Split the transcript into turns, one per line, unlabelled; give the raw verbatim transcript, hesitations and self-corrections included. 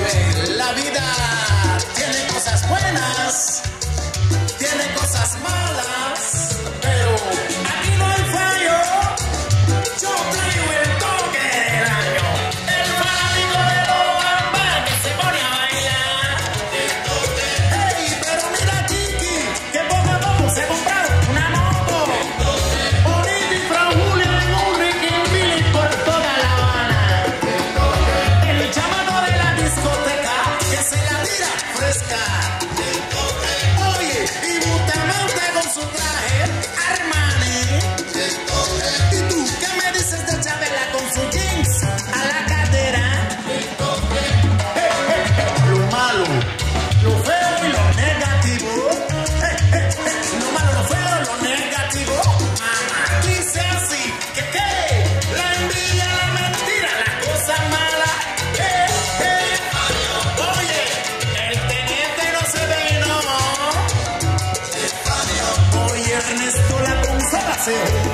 Oye, la vida tiene cosas buenas, tiene cosas malas, pero aquí no hay fallo. Yo traigo el toque del año, el fanático de los ambas que se pone a bailar. Hey, pero mira Kiki, que poco a poco se compraron una moto. Bonita y Fran Julia en un Ricky por toda La Habana. El chamaco de la discoteca que se la tira fresca. Oye, y Bustamante con su traje Armani. ¿Y tú qué me dices de Chabela con su jeans a la cadera? Eh, eh, eh, lo malo, lo feo y lo negativo. Eh, eh, eh, lo malo, lo feo, lo negativo. Mamá dice así, que qué, la envidia, la mentira, las cosas malas. Eh, eh. Oye, el teniente no se vino. Oye, Ernesto, la consola se